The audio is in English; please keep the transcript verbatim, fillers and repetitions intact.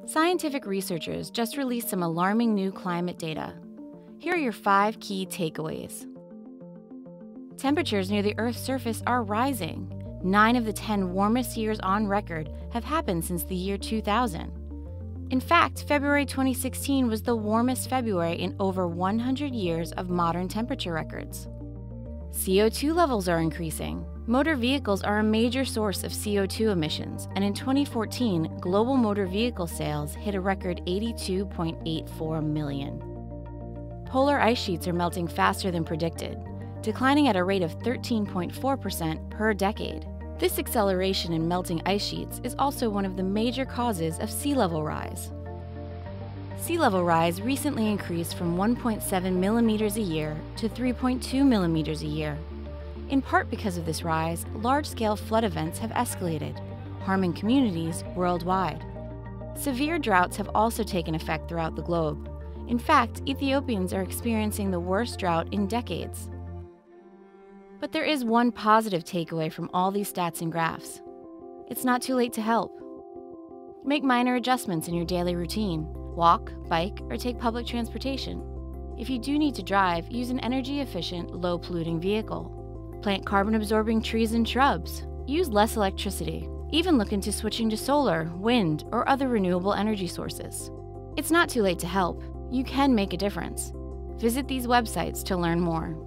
Scientific researchers just released some alarming new climate data. Here are your five key takeaways. Temperatures near the Earth's surface are rising. Nine of the ten warmest years on record have happened since the year two thousand. In fact, February twenty sixteen was the warmest February in over one hundred years of modern temperature records. C O two levels are increasing. Motor vehicles are a major source of C O two emissions, and in twenty fourteen, global motor vehicle sales hit a record eighty-two point eight four million. Polar ice sheets are melting faster than predicted, declining at a rate of thirteen point four percent per decade. This acceleration in melting ice sheets is also one of the major causes of sea level rise. Sea level rise recently increased from one point seven millimeters a year to three point two millimeters a year. In part because of this rise, large-scale flood events have escalated, harming communities worldwide. Severe droughts have also taken effect throughout the globe. In fact, Ethiopians are experiencing the worst drought in decades. But there is one positive takeaway from all these stats and graphs. It's not too late to help. Make minor adjustments in your daily routine. Walk, bike, or take public transportation. If you do need to drive, use an energy-efficient, low-polluting vehicle. Plant carbon-absorbing trees and shrubs. Use less electricity. Even look into switching to solar, wind, or other renewable energy sources. It's not too late to help. You can make a difference. Visit these websites to learn more.